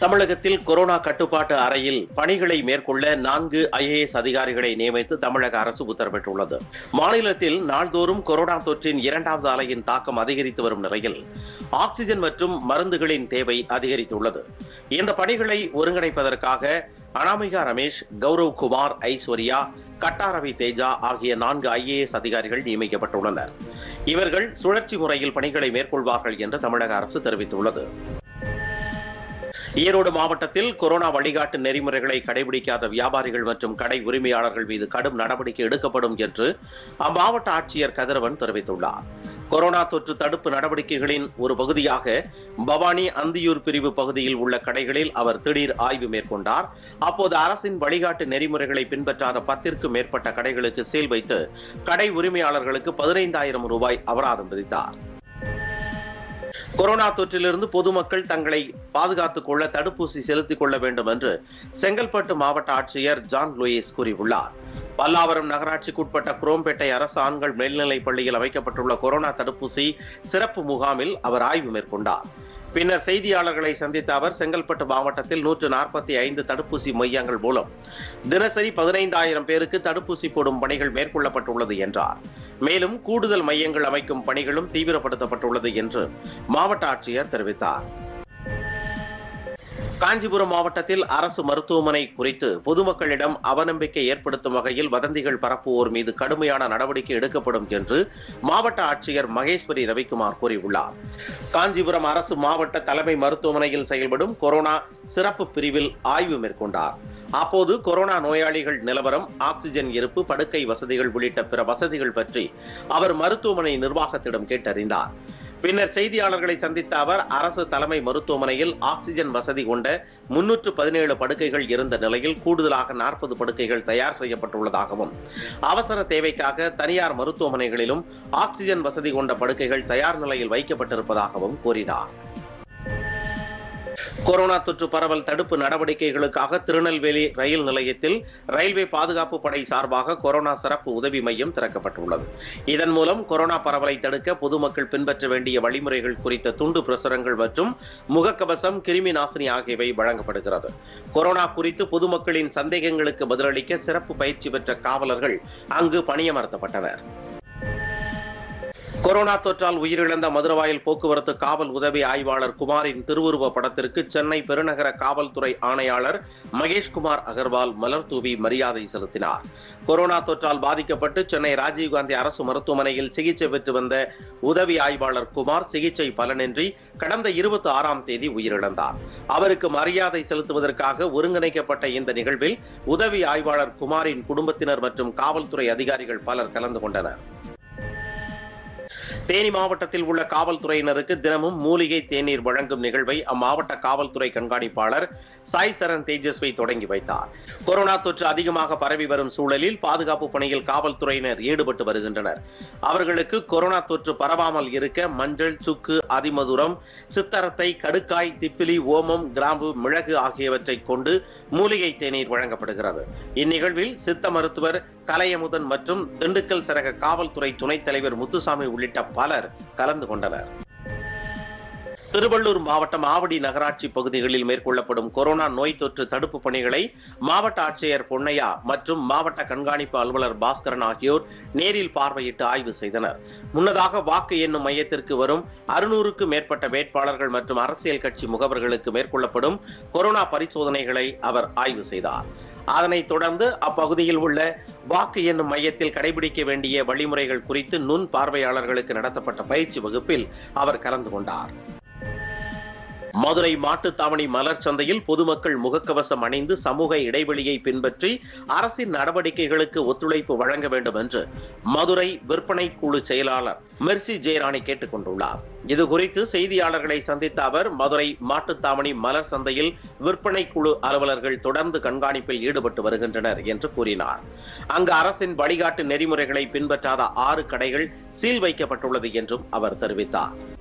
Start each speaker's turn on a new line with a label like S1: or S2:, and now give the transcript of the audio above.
S1: தமிழகத்தில் கொரோனா கட்டுப்பாட்டு அறையில் பணிகளை மேற்கொள்ள 4 IAS அதிகாரிகளை நியமித்து தமிழக அரசு உத்தரவிட்டுள்ளது. மாநிலத்தில் நாள்தோறும் கொரோனா தொற்றின் 2வது அலையின் தாக்கம் அதிகரித்து வரும் நிலையில் ஆக்ஸிஜன் மற்றும் மருந்துகளின் தேவை அதிகரித்துள்ளது. இந்த பணிகளை ஒருங்கிணைப்பதற்காக அனாமிகா ரமேஷ், கௌரவ் குமார், ஐஸ்வர்யா, கட்டாரவி தேஜா ஆகிய 4 IAS அதிகாரிகள் நியமிக்கப்பட்டுள்ளனர். இவர்கள் சுழற்சி முறையில் பணிகளை மேற்கொள்வார்கள் என்று தமிழக அரசு தெரிவித்துள்ளது. ஈரோடு மாவட்டத்தில் கொரோனா வழிகாட்டு நெறிமுறைகளை கடைபிடிக்காத வியாபாரிகள் மற்றும் கடை உரிமையாளர்கள் மீது கடும் நடவடிக்கை எடுக்கப்படும் என்று அம்மாவட்ட ஆட்சியர் கதிரவன் தெரிவித்துள்ளார். கொரோனா தொற்று தடுப்பு நடவடிக்கைகளின் ஒரு பகுதியாக பவானி அந்தியூர் பிரிவு பகுதியில் உள்ள கடைகளில் அவர் திடீர் ஆய்வு மேற்கொண்டார். அப்போது அரசின் வழிகாட்டு நெறிமுறைகளை பின்பற்றாத 10க்கும் மேற்பட்ட கடைகளுக்கு சீல் வைத்து கடை உரிமையாளர்களுக்கு 15,000 ரூபாய் அபராதம் விதித்தார். கொரோனா தொற்றிலிருந்து பொதுமக்கள் தங்களை பாதுகாத்துக் கொள்ள தடுப்பூசி செலுத்திக் கொள்ள வேண்டும் என்று செங்கல்பட்டு மாவட்ட ஆட்சியர் ஜான் லூயிஸ் கூறியுள்ளார். பல்லாவரம் நகராட்சிக்குட்பட்ட குரோம்பேட்டை அரசு ஆண்கள் மேல்நிலைப் பள்ளியில் அமைக்கப்பட்டுள்ள கொரோனா தடுப்பூசி சிறப்பு முகாமில் அவர் ஆய்வு மேற்கொண்டார். பின்னர் செய்தியாளர்களை சந்தித்த அவர் செங்கல்பட்டு மாவட்டத்தில் 145 தடுப்பூசி மையங்கள் மூலம் தினசரி 15,000 பேருக்கு தடுப்பூசி போடும் பணிகள் மேற்கொள்ளப்பட்டுள்ளது என்றார். மேலும் கூடுதல் மையங்கள் அமைக்கும் பணிகளும் தீவிரப்படுத்தப்பட்டுள்ளது என்று மாவட்ட ஆட்சியர் தெரிவித்தார். காஞ்சிபுரம் மாவட்டத்தில் அரசு மருத்துவமனை குறித்து பொதுமக்களிடம் அவநம்பிக்கை ஏற்படுத்தும் வகையில் வதந்திகள் பரப்புவோர் மீது கடுமையான நடவடிக்கை எடுக்கப்படும் என்று மாவட்ட ஆட்சியர் மகேஸ்வரி ரவிக்குமார் கூறியுள்ளார். காஞ்சிபுரம் அரசு மாவட்ட தலைமை மருத்துவமனையில் செயல்படும் கொரோனா சிறப்பு பிரிவில் ஆய்வு மேற்கொண்டார். அப்போது கொரோனா நோயாளிகள் நிலவரம், ஆக்ஸிஜன் இருப்பு, படுக்கை வசதிகள் உள்ளிட்ட பிற வசதிகள் பற்றி அவர் மருத்துவமனை நிர்வாகத்திடம் கேட்டறிந்தார். பின்னர் செய்தியாளர்களை சந்தித்த அவர் அரசு தலைமை மருத்துவமனையில் ஆக்ஸிஜன் வசதி கொண்ட 317 படுக்கைகள் இருந்த நிலையில் கூடுதலாக 40 படுக்கைகள் தயார் செய்யப்பட்டுள்ளதாகவும் அவசர தேவைக்காக தனியார் மருத்துவமனைகளிலும் ஆக்ஸிஜன் வசதி கொண்ட படுக்கைகள் தயார் நிலையில் வைக்கப்பட்டிருப்பதாகவும் கூறினார். கொரோனா தொற்று பரவல் தடுப்பு நடவடிக்கைகளுக்காக திருநெல்வேலி ரயில் நிலையத்தில் ரயில்வே பாதுகாப்பு படை சார்பாக கொரோனா சிறப்பு உதவி மையம் திறக்கப்பட்டுள்ளது. இதன் மூலம் கொரோனா பரவலை தடுக்க பொதுமக்கள் பின்பற்ற வேண்டிய வழிமுறைகள் குறித்த துண்டு பிரசுரங்கள் மற்றும் முகக்கவசம், கிருமி நாசினி ஆகியவை வழங்கப்படுகிறது. கொரோனா குறித்து பொதுமக்களின் சந்தேகங்களுக்கு பதிலளிக்க சிறப்பு பயிற்சி பெற்ற காவலர்கள் அங்கு பணியமர்த்தப்பட்டனர். கொரோனா தொற்றால் உயிரிழந்த மதுரவாயல் போக்குவரத்து காவல் உதவி ஆய்வாளர் குமாரின் திருவுருவ படத்திற்கு சென்னை பெருநகர காவல்துறை ஆணையாளர் மகேஷ்குமார் அகர்வால் மலர் தூவி மரியாதை செலுத்தினார். கொரோனா தொற்றால் பாதிக்கப்பட்டு சென்னை ராஜீவ்காந்தி அரசு மருத்துவமனையில் சிகிச்சை பெற்று வந்த உதவி ஆய்வாளர் குமார் சிகிச்சை பலனின்றி கடந்த 26ஆம் தேதி உயிரிழந்தார். அவருக்கு மரியாதை செலுத்துவதற்காக ஒருங்கிணைக்கப்பட்ட இந்த நிகழ்வில் உதவி ஆய்வாளர் குமாரின் குடும்பத்தினர் மற்றும் காவல்துறை அதிகாரிகள் பலர் கலந்து கொண்டனர். தேனி மாவட்டத்தில் உள்ள காவல்துறையினருக்கு தினமும் மூலிகை தேநீர் வழங்கும் நிகழ்வை அம்மாவட்ட காவல்துறை கண்காணிப்பாளர் சாய் சரண் தேஜஸ்வி தொடங்கி வைத்தார். கொரோனா தொற்று அதிகமாக பரவி வரும் சூழலில் பாதுகாப்பு பணியில் காவல்துறையினர் ஈடுபட்டு வருகின்றனர். அவர்களுக்கு கொரோனா தொற்று பரவாமல் இருக்க மஞ்சள், சுக்கு, அதிமதுரம், சித்தரத்தை, கடுக்காய், திப்பிலி, ஓமம், கிராம்பு, மிளகு ஆகியவற்றை கொண்டு மூலிகை தேநீர் வழங்கப்படுகிறது. இந்நிகழ்வில் சித்த மருத்துவர் கலையமுதன் மற்றும் திண்டுக்கல் சரக காவல்துறை துணைத் தலைவர் முத்துசாமி உள்ளிட்ட பலர் கலந்து கொண்டனர். திருவள்ளூர் மாவட்டம் ஆவடி நகராட்சி பகுதிகளில் மேற்கொள்ளப்படும் கொரோனா நோய் தொற்று தடுப்பு பணிகளை மாவட்ட ஆட்சியர் பொன்னையா மற்றும் மாவட்ட கண்காணிப்பு அலுவலர் பாஸ்கரன் ஆகியோர் நேரில் பார்வையிட்டு ஆய்வு செய்தனர். முன்னதாக வாக்கு எண்ணும் மையத்திற்கு வரும் 600க்கும் மேற்பட்ட வேட்பாளர்கள் மற்றும் அரசியல் கட்சி முகவர்களுக்கு மேற்கொள்ளப்படும் கொரோனா பரிசோதனைகளை அவர் ஆய்வு செய்தார். அதனைத் தொடர்ந்து அப்பகுதியில் உள்ள வாக்கு எண்ணும் மையத்தில் கடைபிடிக்க வேண்டிய வழிமுறைகள் குறித்து நுண் பார்வையாளர்களுக்கு நடத்தப்பட்ட பயிற்சி வகுப்பில் அவர் கலந்து கொண்டார். மதுரை மாட்டுத்தாவணி மலர் சந்தையில் பொதுமக்கள் முகக்கவசம் அணிந்து சமூக இடைவெளியை பின்பற்றி அரசின் நடவடிக்கைகளுக்கு ஒத்துழைப்பு வழங்க வேண்டும் என்று மதுரை விற்பனை குழு செயலாளர் மெர்சி ஜெயராணி கேட்டுக் கொண்டுள்ளார். இதுகுறித்து செய்தியாளர்களை சந்தித்த அவர் மதுரை மாட்டுத்தாவணி மலர் சந்தையில் விற்பனை குழு அலுவலர்கள் தொடர்ந்து கண்காணிப்பில் ஈடுபட்டு வருகின்றனர் என்று கூறினார். அங்கு அரசின் வழிகாட்டு நெறிமுறைகளை பின்பற்றாத 6 கடைகள் சீல் வைக்கப்பட்டுள்ளது என்றும் அவர் தெரிவித்தார்.